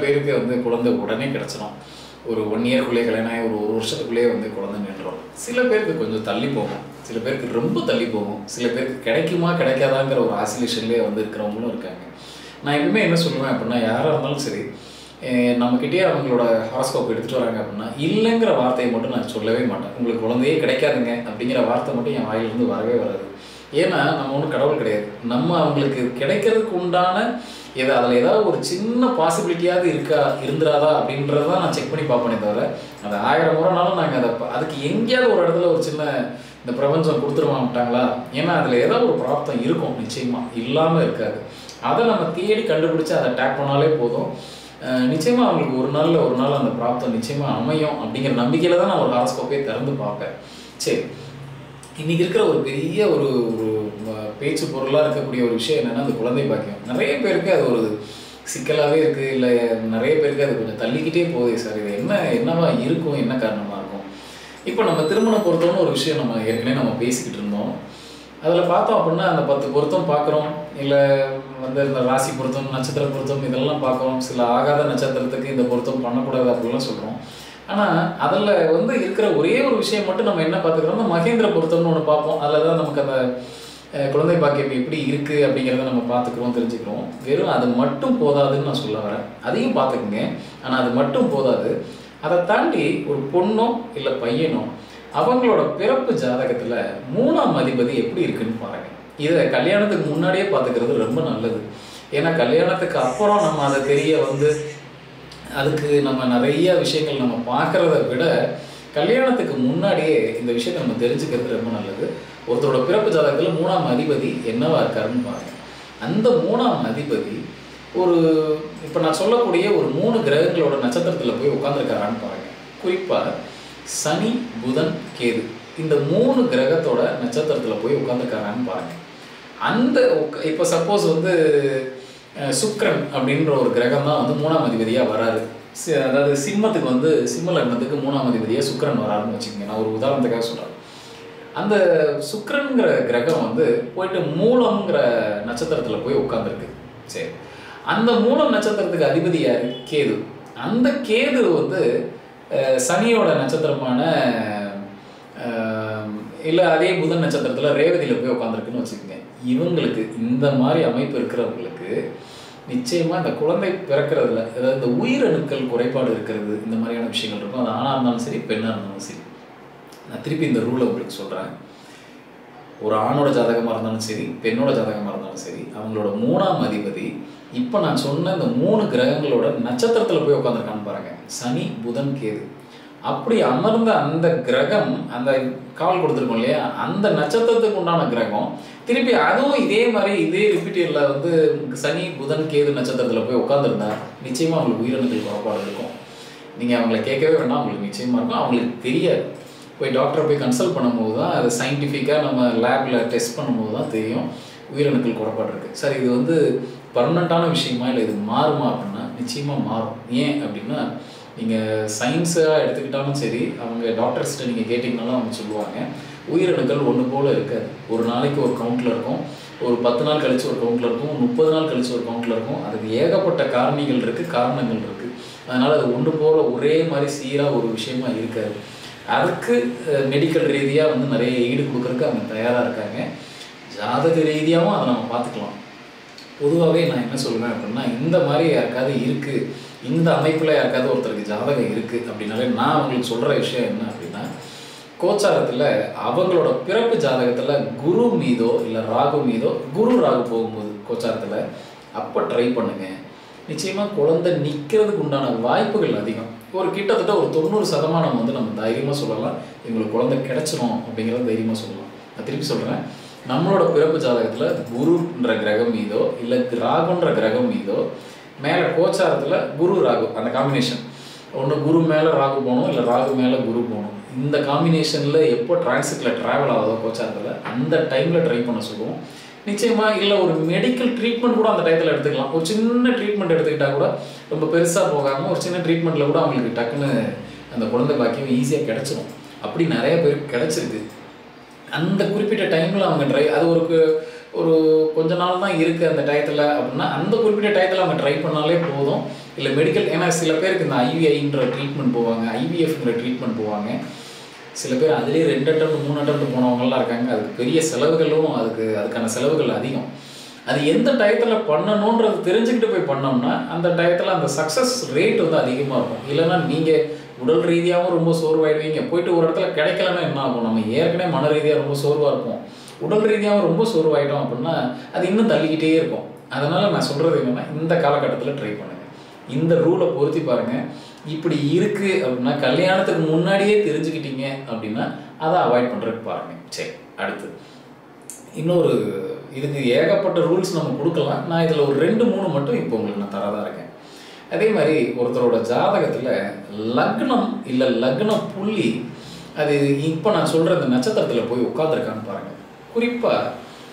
பேருக்கு வந்து குழந்தை உடனே கிடச்சிடும். ஒரு 1 இயர்க்குள்ளே கல்யாணம் ஆகி ஒரு வருஷத்துக்குள்ளேயே வந்து குழந்தை நின்றோம். சில பேருக்கு கொஞ்சம் தள்ளி போகும், சில பேருக்கு ரொம்ப தள்ளி போகும், சில பேருக்கு கிடைக்குமா கிடைக்காதாங்கிற ஒரு ஆசிலேஷன்லேயே வந்து இருக்கிறவங்களும் இருக்காங்க. நான் எப்பவுமே என்ன சொல்லுவேன் அப்படின்னா, யாராக இருந்தாலும் சரி, நம்மக்கிட்டே அவங்களோட ஹாரோஸ்கோப் எடுத்துகிட்டு வராங்க அப்படின்னா இல்லைங்கிற வார்த்தையை மட்டும் நான் சொல்லவே மாட்டேன். உங்களுக்கு குழந்தையே கிடைக்காதுங்க அப்படிங்கிற வார்த்தை மட்டும் என் வாயிலிருந்து வரவே வராது. ஏன்னா நம்ம ஒன்றும் கடவுள் கிடையாது. நம்ம அவங்களுக்கு கிடைக்கிறதுக்கு உண்டான அதில் ஏதாவது ஒரு சின்ன பாசிபிலிட்டியாவது இருந்துராதா அப்படின்றத நான் செக் பண்ணி பார்ப்பேனே தவிர, அது 1000 முறைனாலும் நாங்கள் அதுக்கு எங்கேயாவது ஒரு இடத்துல ஒரு சின்ன இந்த பிரபஞ்சம் கொடுத்துருவாங்கட்டாங்களா, ஏன்னா அதில் ஏதாவது ஒரு பிராப்தம் இருக்கும், நிச்சயமாக இல்லாமல் இருக்காது. அதை நம்ம தேடி கண்டுபிடிச்சி அதை டேக் பண்ணாலே போதும். நிச்சயமாக அவங்களுக்கு ஒரு நாள் அந்த பிராப்தம் நிச்சயமாக அமையும் அப்படிங்கிற நம்பிக்கையில் தான் நான் ஒரு ஹாரோஸ்கோப்பே திறந்து பார்ப்பேன். சரி, இன்றைக்கி இருக்கிற ஒரு பெரிய ஒரு பேச்சு பொருளாக இருக்கக்கூடிய ஒரு விஷயம் என்னென்னா, அந்த குழந்தை பாக்கியம். நிறைய பேருக்கு அது ஒரு சிக்கலாகவே இருக்குது, இல்லை நிறைய பேருக்கு அது கொஞ்சம் தள்ளிக்கிட்டே போகுது. சார் இது என்னவா இருக்கும், என்ன காரணமாக இருக்கும்? இப்போ நம்ம திருமண பொருத்தம்னு ஒரு விஷயம் நம்ம ஏற்கனவே நம்ம பேசிக்கிட்டு இருந்தோம். அதில் பார்த்தோம் அப்படின்னா அந்த 10 பொருத்தம் பார்க்குறோம், இல்லை வந்து இந்த ராசி பொருத்தம், நட்சத்திர பொருத்தம் இதெல்லாம் பார்க்குறோம். சில ஆகாத நட்சத்திரத்துக்கு இந்த பொருத்தம் பண்ணக்கூடாது அப்படிலாம் சொல்கிறோம். ஆனால் அதில் வந்து இருக்கிற ஒரே ஒரு விஷயம் மட்டும் நம்ம என்ன பார்த்துக்கிறோம்னா, மகேந்திர பொருத்தம்னு ஒன்று பார்ப்போம். அதில் தான் நமக்கு அந்த குழந்தை பாக்கியம் எப்படி இருக்குது அப்படிங்கிறத நம்ம பார்த்துக்கிறோம், தெரிஞ்சுக்கிறோம். வெறும் அது மட்டும் போதாதுன்னு நான் சொல்ல வரேன். அதையும் பார்த்துக்குங்க, ஆனால் அது மட்டும் போதாது. அதை தாண்டி ஒரு பொண்ணோ இல்லை பையனோ அவங்களோட பிறப்பு ஜாதகத்தில் 3ஆம் அதிபதி எப்படி இருக்குன்னு பாருங்கள். இதை கல்யாணத்துக்கு முன்னாடியே பார்த்துக்கிறது ரொம்ப நல்லது. ஏன்னா கல்யாணத்துக்கு அப்புறம் நம்ம அதை தெரிய வந்து அதுக்கு நம்ம நிறைய விஷயங்கள் நம்ம பார்க்குறத விட கல்யாணத்துக்கு முன்னாடியே இந்த விஷயத்தை நம்ம தெரிஞ்சுக்கிறது ரொம்ப நல்லது. ஒருத்தரோட பிறப்பு ஜாதகத்தில் 3ஆம் அதிபதி என்னவா இருக்காருன்னு பாருங்கள். அந்த 3ஆம் அதிபதி இப்போ நான் சொல்லக்கூடிய ஒரு 3 கிரகங்களோட நட்சத்திரத்தில் போய் உட்காந்துருக்காரான்னு பாருங்கள். குறிப்பாக சனி, புதன், கேது இந்த 3 கிரகத்தோட நட்சத்திரத்தில் போய் உட்காந்துருக்காரான்னு பாருங்கள். இப்போ சப்போஸ் வந்து சுக்கிரன் அப்படின்ற ஒரு கிரகம் தான் வந்து 3ஆம் அதிபதியாக வராரு. அதாவது சிம்மத்துக்கு வந்து சிம்ம லக்னத்துக்கு 3ஆம் அதிபதியாக சுக்கிரன் வராருன்னு வச்சுக்கோங்க. நான் ஒரு உதாரணத்துக்காக சொல்கிறேன். அந்த சுக்கிரன்கிற கிரகம் வந்து போயிட்டு மூலம்ங்கிற நட்சத்திரத்தில் போய் உட்காந்துருக்கு. சரி, அந்த மூலம் நட்சத்திரத்துக்கு அதிபதி யார்? கேது. அந்த கேது வந்து சனியோட நட்சத்திரமான இல்லை அதே புதன் நட்சத்திரத்தில் ரேவதியில் போய் உட்காந்துருக்குன்னு வச்சுக்கோங்க. இவங்களுக்கு இந்த மாதிரி அமைப்பு இருக்கிறவங்களுக்கு நிச்சயமாக இந்த குழந்தை பிறக்கிறதுல அதாவது இந்த உயிரணுக்கள் குறைபாடு இருக்கிறது, இந்த மாதிரியான விஷயங்கள் இருக்கும். அது ஆணாக இருந்தாலும் சரி, பெண்ணாக இருந்தாலும் சரி. நான் திருப்பி இந்த ரூலை உங்களுக்கு சொல்கிறேன். ஒரு ஆணோட ஜாதகமாக இருந்தாலும் சரி, பெண்ணோட ஜாதகமாக இருந்தாலும் சரி, அவங்களோட 3ஆம் அதிபதி இப்போ நான் சொன்ன இந்த 3 கிரகங்களோட நட்சத்திரத்தில் போய் உட்காந்துருக்கான்னு பாருங்கள். சனி, புதன், கேது. அப்படி அமர்ந்த அந்த கிரகம், அந்த கால் கொடுத்துருக்கோம் இல்லையா, அந்த நட்சத்திரத்துக்கு உண்டான கிரகம் திருப்பி அதுவும் இதே மாதிரி இதே ரிப்பீட்டியரில் வந்து சனி, புதன், கேது நட்சத்திரத்தில் போய் உட்காந்துருந்தா நிச்சயமாக அவங்களுக்கு உயிரினத்தில் குறைபாடு இருக்கும். நீங்கள் அவங்கள கேட்கவே வேண்டாம், அவங்களுக்கு நிச்சயமாக இருக்கும். அவங்களுக்கு தெரியாது. போய் டாக்டரை போய் கன்சல்ட் பண்ணும்போது தான் அது சயின்டிஃபிக்காக நம்ம லேபில் டெஸ்ட் பண்ணும்போது தான் தெரியும் உயிரணுக்கள் குறைபாடு இருக்குது. சார் இது வந்து பர்மனண்ட்டான விஷயமா இல்லை இது மாறுமா அப்படின்னா நிச்சயமாக மாறும். ஏன் அப்படின்னா நீங்கள் சயின்ஸாக எடுத்துக்கிட்டாலும் சரி, அவங்க டாக்டர்ஸ்கிட்ட நீங்கள் கேட்டிங்கனாலும் அவங்க சொல்லுவாங்க உயிரணுக்கள் ஒன்று போல் இருக்காது. ஒரு நாளைக்கு ஒரு கவுண்டில் இருக்கும், ஒரு 10 நாள் கழித்து ஒரு கவுண்டில் இருக்கும், 30 நாள் கழித்து ஒரு கவுண்டில் இருக்கும். அதுக்கு ஏகப்பட்ட காரணிகள் இருக்குது, காரணங்கள் இருக்குது. அதனால் அது ஒன்று போல் ஒரே மாதிரி சீராக ஒரு விஷயமா இருக்காது. அதுக்கு மெடிக்கல் ரீதியாக வந்து நிறைய ஈடு கொடுக்குறதுக்கு அவங்க தயாராக இருக்காங்க. ஜாதக ரீதியாகவும் அதை நம்ம பார்த்துக்கலாம். பொதுவாகவே நான் என்ன சொல்லுவேன் அப்படின்னா, இந்த மாதிரி யாருக்காவது இருக்குது, இந்த அமைப்பில் யாருக்காவது ஒருத்தருக்கு ஜாதகம் இருக்குது அப்படின்னாலே நான் அவங்களுக்கு சொல்கிற விஷயம் என்ன அப்படின்னா, கோச்சாரத்தில் அவங்களோட பிறப்பு ஜாதகத்தில் குரு மீதோ இல்லை ராகு மீதோ, குரு ராகு போகும்போது கோச்சாரத்தில் அப்போ ட்ரை பண்ணுங்கள். நிச்சயமாக குழந்தை நிற்கிறதுக்கு உண்டான வாய்ப்புகள் அதிகம். ஒரு கிட்டத்தட்ட ஒரு 90% வந்து நம்ம தைரியமாக சொல்லலாம் எங்களுக்கு குழந்தை கிடச்சிரும் அப்படிங்கிறத தைரியமாக சொல்லலாம். நான் திருப்பி சொல்கிறேன், நம்மளோட பிறப்பு ஜாதகத்தில் குருன்ற கிரகம் மீதோ இல்லை ராகுன்ற கிரகம் மீதோ மேலே கோச்சாரத்தில் குரு ராகு அந்த காம்பினேஷன், ஒன்று குரு மேலே ராகு போகணும் இல்லை ராகு மேலே குரு போகணும். இந்த காம்பினேஷனில் எப்போ டிரான்சிட்டில் ட்ராவல் ஆகுதோ கோச்சாரத்தில் அந்த டைமில் ட்ரை பண்ண சொல்லுவோம். நிச்சயமாக இல்லை ஒரு மெடிக்கல் ட்ரீட்மெண்ட் கூட அந்த டயத்தில் எடுத்துக்கலாம். ஒரு சின்ன ட்ரீட்மெண்ட் எடுத்துக்கிட்டால் கூட ரொம்ப பெருசாக போகாமல் ஒரு சின்ன ட்ரீட்மெண்ட்டில் கூட அவங்களுக்கு டக்குன்னு அந்த குழந்தை பாக்கியம் ஈஸியாக கிடச்சிரும். அப்படி நிறைய பேருக்கு கிடச்சிருக்கு. அந்த குறிப்பிட்ட டைமில் அவங்க அது ஒரு கொஞ்ச நாள் தான் இருக்குது அந்த டயத்தில் அப்படின்னா அந்த குறிப்பிட்ட டயத்தில் அவங்க ட்ரை பண்ணாலே போதும். இல்லை மெடிக்கல், ஏன்னா சில பேருக்கு இந்த ஐவிஐன்ற ட்ரீட்மெண்ட் போவாங்க, ஐவிஎஃப்ங்கிற ட்ரீட்மெண்ட் போவாங்க. சில பேர் அதுலேயே 2 அட்டெம்ப்ட் 3 அட்டெம்ப்ட் போனவங்கலாம் இருக்காங்க. அதுக்கு பெரிய செலவுகளும் அதுக்கான செலவுகள் அதிகம். அது எந்த டயத்தில் பண்ணணுன்றது தெரிஞ்சுக்கிட்டு போய் பண்ணோம்னா அந்த டயத்தில் அந்த சக்ஸஸ் ரேட் வந்து அதிகமாக இருக்கும். இல்லைன்னா நீங்கள் உடல் ரீதியாகவும் ரொம்ப சோர்வாயிடுவீங்க. போயிட்டு ஒரு இடத்துல கிடைக்கலன்னா என்ன ஆகும்? நம்ம ஏற்கனவே மன ரீதியாக ரொம்ப சோர்வாக இருப்போம், உடல் ரீதியாகவும் ரொம்ப சோர்வாயிட்டோம் அப்படின்னா அது இன்னும் தள்ளிக்கிட்டே இருக்கும். அதனால் நான் சொல்கிறது என்னென்னா, இந்த காலகட்டத்தில் ட்ரை பண்ணுங்கள், இந்த ரூலை பொருத்தி பாருங்கள். இப்படி இருக்குது அப்படின்னா கல்யாணத்துக்கு முன்னாடியே தெரிஞ்சுக்கிட்டீங்க அப்படின்னா அதை அவாய்ட் பண்ணுறதுக்கு பாருங்கள். சரி, அடுத்து இன்னொரு, இதுக்கு ஏகப்பட்ட ரூல்ஸ் நம்ம கொடுக்கலாம். நான் இதில் ஒரு 2-3 மட்டும் இப்போ உங்களுக்கு நான் தரதாக இருக்கேன். அதே மாதிரி ஒருத்தரோட ஜாதகத்தில் லக்னம் இல்லை லக்ன புள்ளி அது இப்போ நான் சொல்கிற இந்த நட்சத்திரத்தில் போய் உட்காந்துருக்கான்னு பாருங்கள். குறிப்பாக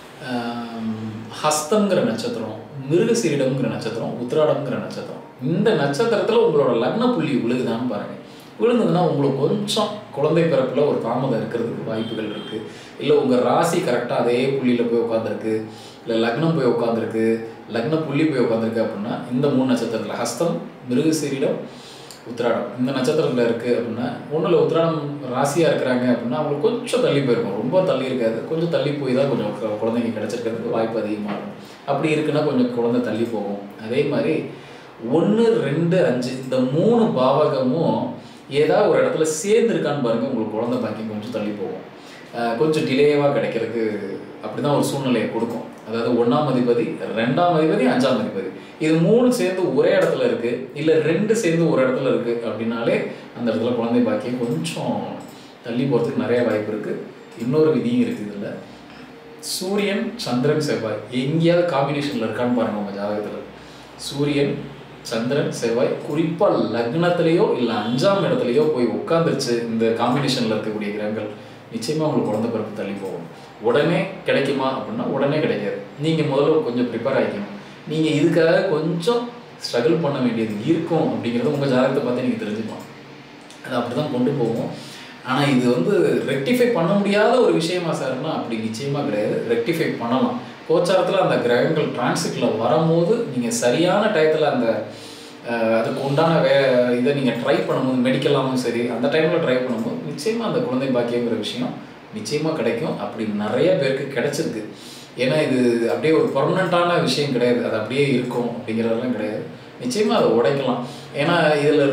ஹஸ்தங்கிற நட்சத்திரம், மிருகசீரிடம்ங்கிற நட்சத்திரம், உத்திராடம்ங்கிற நட்சத்திரம், இந்த நட்சத்திரத்தில் உங்களோட லக்ன புள்ளி விழுகுதான்னு பாருங்கள். விழுந்ததுன்னா உங்களுக்கு கொஞ்சம் குழந்தை பிறப்பில் ஒரு தாமதம் இருக்கிறதுக்கு வாய்ப்புகள் இருக்குது. இல்லை உங்கள் ராசி கரெக்டாக அதே புள்ளியில் போய் உட்காந்துருக்கு, இல்லை லக்னம் போய் உட்காந்துருக்கு, லக்ன புள்ளி போய் உட்காந்துருக்கு அப்படின்னா இந்த 3 நட்சத்திரத்தில் ஹஸ்தம், மிருகசீரிடம், உத்திராடம் இந்த நட்சத்திரத்தில் இருக்குது அப்படின்னா, ஒன்றில் உத்திராடம் ராசியாக இருக்கிறாங்க அப்படின்னா அவங்களுக்கு கொஞ்சம் தள்ளி போயிருக்கும். ரொம்ப தள்ளி இருக்காது, கொஞ்சம் தள்ளி போய் தான் கொஞ்சம் குழந்தைங்க கிடச்சிருக்கிறதுக்கு வாய்ப்பு அதிகமாக இருக்கும். அப்படி இருக்குன்னா கொஞ்சம் குழந்தை தள்ளி போகும். அதே மாதிரி 1, 2, 5 இந்த 3 பாவகமும் ஏதாவது ஒரு இடத்துல சேர்ந்துருக்கான்னு பாருங்கள். உங்களுக்கு குழந்தை பாக்கியம் கொஞ்சம் தள்ளி போகும், கொஞ்சம் டிலேவாக கிடைக்கிறதுக்கு அப்படி தான் ஒரு சூழ்நிலையை கொடுக்கும். அதாவது 1ஆம் அதிபதி, 2ஆம் அதிபதி, 5ஆம் அதிபதி இது 3 சேர்ந்து ஒரே இடத்துல இருக்குது, இல்லை 2 சேர்ந்து ஒரு இடத்துல இருக்குது அப்படின்னாலே அந்த இடத்துல குழந்தை பாக்கியம் கொஞ்சம் தள்ளி போகிறதுக்கு நிறைய வாய்ப்பு இருக்குது. இன்னொரு விதியும் இருக்குது. இதில் சூரியன், சந்திரன், செவ்வாய் எங்கேயாவது காம்பினேஷனில் இருக்கான்னு பாருங்கள் உங்கள் ஜாதகத்தில். சூரியன், சந்திரன், செவ்வாய் குறிப்பாக லக்னத்திலேயோ இல்லை 5ஆம் இடத்துலையோ போய் உட்காந்துருச்சு இந்த காம்பினேஷனில் இருக்கக்கூடிய கிரகங்கள், நிச்சயமாக உங்களுக்கு குழந்தை பிறப்பு தள்ளி போகும். உடனே கிடைக்குமா அப்படின்னா உடனே கிடைக்காது. நீங்கள் முதல்ல கொஞ்சம் ப்ரிப்பேர் ஆகிக்கணும். நீங்கள் இதுக்காக கொஞ்சம் ஸ்ட்ரகிள் பண்ண வேண்டியது இருக்கும் அப்படிங்கிறத உங்கள் ஜாதகத்தை பார்த்து நீங்கள் தெரிஞ்சுக்கலாம். அது அப்படி தான் கொண்டு போகும். ஆனால் இது வந்து ரெக்டிஃபை பண்ண முடியாத ஒரு விஷயமா சார்னா அப்படி நிச்சயமாக கிடையாது. ரெக்டிஃபை பண்ணலாம். கோச்சாரத்தில் அந்த கிரகங்கள் டிரான்சிட்டில் வரும்போது நீங்கள் சரியான டயத்தில் அந்த அதுக்கு உண்டான இதை நீங்கள் ட்ரை பண்ணும்போது, மெடிக்கலாகவும் சரி அந்த டைமில் ட்ரை பண்ணும்போது நிச்சயமாக அந்த குழந்தை பாக்கியங்கிற விஷயம் நிச்சயமாக கிடைக்கும். அப்படி நிறைய பேருக்கு கிடைச்சிருக்கு. ஏன்னா இது அப்படியே ஒரு பர்மனெண்ட்டான விஷயம் கிடையாது, அது அப்படியே இருக்கும் அப்படிங்கிறதெல்லாம் கிடையாது. நிச்சயமாக அதை உடைக்கலாம். ஏன்னா இதில்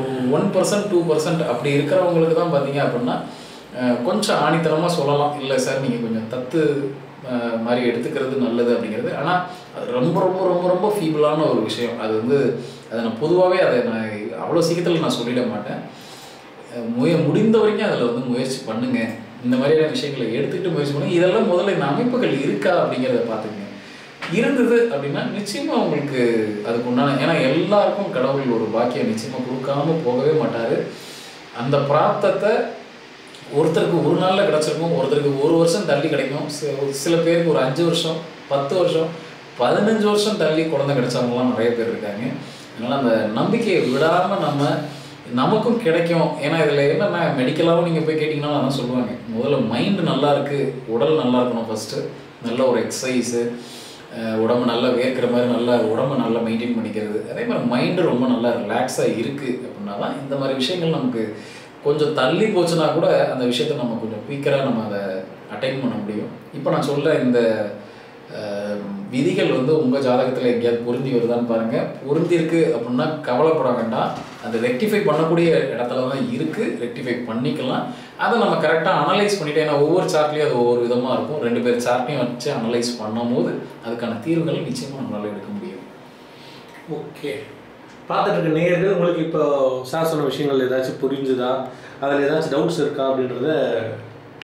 1%, 2% அப்படி இருக்கிறவங்களுக்கு தான் பார்த்தீங்க அப்படின்னா கொஞ்சம் ஆணித்தனமாக சொல்லலாம், இல்லை சார் நீங்கள் கொஞ்சம் தத்து மாதிரி எடுத்துக்கிறது நல்லது அப்படிங்கிறது. ஆனால் அது ரொம்ப ரொம்ப ரொம்ப ரொம்ப ஃபீபிளான ஒரு விஷயம். அது வந்து அதை நான் பொதுவாகவே அதை நான் அவ்வளோ சீக்கிரத்தில் நான் சொல்லிட மாட்டேன். முடிந்த வரைக்கும் அதில் வந்து முயற்சி பண்ணுங்கள். இந்த மாதிரியான விஷயங்களை எடுத்துக்கிட்டு முயற்சி பண்ணுங்கள். இதெல்லாம் முதல்ல இந்த அமைப்புகள் இருக்கா அப்படிங்கிறத பார்த்துங்க. இருந்தது அப்படின்னா நிச்சயமாக உங்களுக்கு அதுக்கு உண்டான, ஏன்னா எல்லாருக்கும் கடவுள் ஒரு பாக்கியம் நிச்சயமாக கொடுக்காம போகவே மாட்டார். அந்த பிராப்தத்தை ஒருத்தருக்கு ஒரு நாளில் கிடச்சிருக்கும், ஒருத்தருக்கு 1 வருஷம் தள்ளி கிடைக்கும், சில பேருக்கு ஒரு 5 வருஷம் 10 வருஷம் 15 வருஷம் தள்ளி குழந்தை கிடைச்சவங்களாம் நிறைய பேர் இருக்காங்க. அதனால் அந்த நம்பிக்கையை விடாமல் நமக்கும் கிடைக்கும். ஏன்னா இதில் என்னென்னா மெடிக்கலாகவும் நீங்கள் போய் கேட்டிங்கன்னா அதான் சொல்லுவாங்க, முதல்ல மைண்டு நல்லா இருக்குது, உடல் நல்லா இருக்கணும் ஃபஸ்ட்டு, நல்ல ஒரு எக்ஸசைஸு, உடம்பு நல்லா வேர்க்கிற மாதிரி நல்லா உடம்பை நல்லா மெயின்டைன் பண்ணிக்கிறது, அதே மாதிரி மைண்டு ரொம்ப நல்லா ரிலாக்ஸாக இருக்குது அப்படின்னா தான் இந்த மாதிரி விஷயங்கள் நமக்கு கொஞ்சம் தள்ளி போச்சுன்னா கூட அந்த விஷயத்தை நம்ம கொஞ்சம் குயிக்கராக நம்ம அதை அட்டைன் பண்ண முடியும். இப்போ நான் சொல்ல இந்த விதிகள் வந்து உங்கள் ஜாதகத்தில் எங்கேயாவது பொருந்தி வருதான்னு பாருங்கள். பொருந்திருக்கு அப்படின்னா கவலைப்பட வேண்டாம், அது ரெக்டிஃபை பண்ணக்கூடிய இடத்துல தான் இருக்குது, ரெக்டிஃபை பண்ணிக்கலாம். அதை நம்ம கரெக்டாக அனலைஸ் பண்ணிவிட்டு, ஏன்னா ஒவ்வொரு சார்ட்லேயும் அது ஒவ்வொரு விதமாக இருக்கும். 2 பேர் சார்ட்டையும் வச்சு அனலைஸ் பண்ணும் போது அதுக்கான தீர்வுகள் நிச்சயமாக நம்மளால் எடுக்க முடியும். ஓகே, பார்த்துட்டு இருக்க நேயர்கள் உங்களுக்கு இப்போ சார் சொன்ன விஷயங்கள் ஏதாச்சும் புரிஞ்சுதா, அதில் ஏதாச்சும் டவுட்ஸ் இருக்கா அப்படின்றத